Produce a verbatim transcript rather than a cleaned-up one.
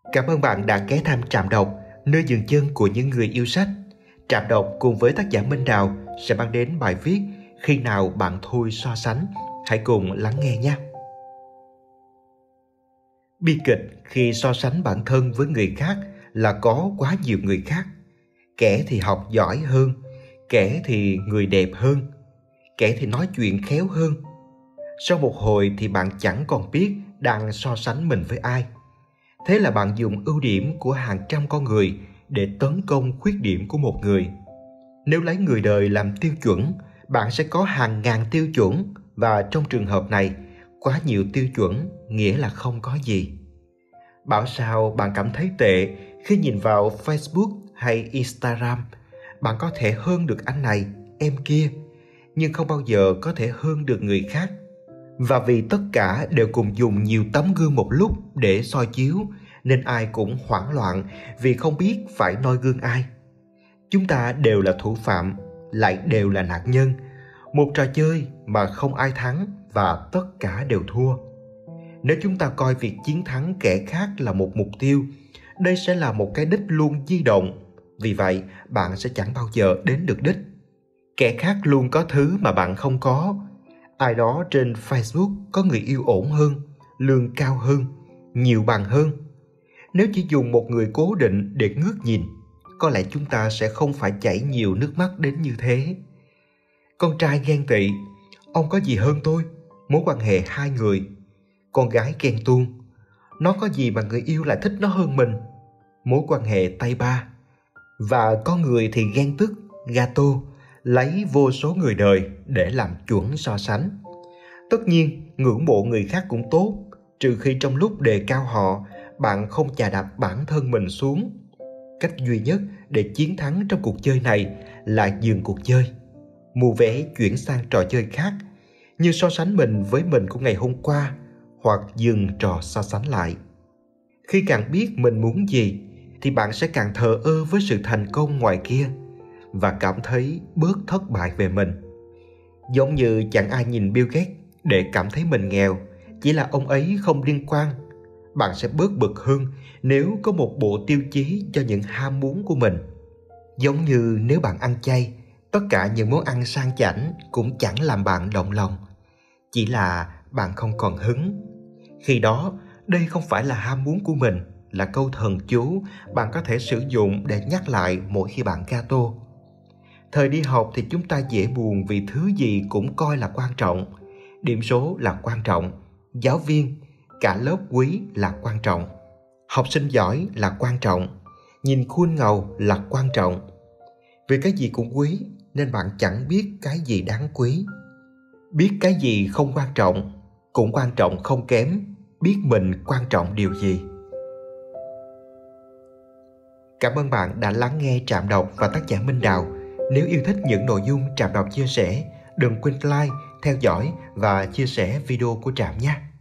Cảm ơn bạn đã ghé thăm Trạm Đọc, nơi dừng chân của những người yêu sách. Trạm Đọc cùng với tác giả Minh Đào sẽ mang đến bài viết Khi nào bạn thôi so sánh. Hãy cùng lắng nghe nhé. Bi kịch khi so sánh bản thân với người khác là có quá nhiều người khác. Kẻ thì học giỏi hơn, kẻ thì người đẹp hơn, kẻ thì nói chuyện khéo hơn. Sau một hồi thì bạn chẳng còn biết đang so sánh mình với ai. Thế là bạn dùng ưu điểm của hàng trăm con người để tấn công khuyết điểm của một người. Nếu lấy người đời làm tiêu chuẩn, bạn sẽ có hàng ngàn tiêu chuẩn, và trong trường hợp này, quá nhiều tiêu chuẩn nghĩa là không có gì. Bảo sao bạn cảm thấy tệ khi nhìn vào Facebook hay Instagram. Bạn có thể hơn được anh này, em kia, nhưng không bao giờ có thể hơn được người khác. Và vì tất cả đều cùng dùng nhiều tấm gương một lúc để soi chiếu, nên ai cũng hoảng loạn vì không biết phải noi gương ai. Chúng ta đều là thủ phạm, lại đều là nạn nhân. Một trò chơi mà không ai thắng và tất cả đều thua. Nếu chúng ta coi việc chiến thắng kẻ khác là một mục tiêu, đây sẽ là một cái đích luôn di động. Vì vậy, bạn sẽ chẳng bao giờ đến được đích. Kẻ khác luôn có thứ mà bạn không có. Ai đó trên Facebook có người yêu ổn hơn, lương cao hơn, nhiều bằng hơn. Nếu chỉ dùng một người cố định để ngước nhìn, có lẽ chúng ta sẽ không phải chảy nhiều nước mắt đến như thế. Con trai ghen tị, ông có gì hơn tôi? Mối quan hệ hai người. Con gái ghen tuông, nó có gì mà người yêu lại thích nó hơn mình? Mối quan hệ tay ba. Và có người thì ghen tức, gato, lấy vô số người đời để làm chuẩn so sánh. Tất nhiên, ngưỡng mộ người khác cũng tốt, trừ khi trong lúc đề cao họ, bạn không chà đạp bản thân mình xuống. Cách duy nhất để chiến thắng trong cuộc chơi này là dừng cuộc chơi, mua vé chuyển sang trò chơi khác, như so sánh mình với mình của ngày hôm qua, hoặc dừng trò so sánh lại. Khi càng biết mình muốn gì, thì bạn sẽ càng thờ ơ với sự thành công ngoài kia và cảm thấy bớt thất bại về mình. Giống như chẳng ai nhìn Bill Gates để cảm thấy mình nghèo, chỉ là ông ấy không liên quan. Bạn sẽ bớt bực hơn nếu có một bộ tiêu chí cho những ham muốn của mình. Giống như nếu bạn ăn chay, tất cả những món ăn sang chảnh cũng chẳng làm bạn động lòng. Chỉ là bạn không còn hứng. Khi đó, đây không phải là ham muốn của mình, là câu thần chú bạn có thể sử dụng để nhắc lại mỗi khi bạn gato. Thời đi học thì chúng ta dễ buồn vì thứ gì cũng coi là quan trọng. Điểm số là quan trọng, giáo viên, cả lớp quý là quan trọng, học sinh giỏi là quan trọng, nhìn khuôn ngầu là quan trọng. Vì cái gì cũng quý nên bạn chẳng biết cái gì đáng quý. Biết cái gì không quan trọng cũng quan trọng không kém biết mình quan trọng điều gì. Cảm ơn bạn đã lắng nghe Trạm Đọc và tác giả Minh Đào. Nếu yêu thích những nội dung Trạm Đọc chia sẻ, đừng quên like, theo dõi và chia sẻ video của Trạm nhé.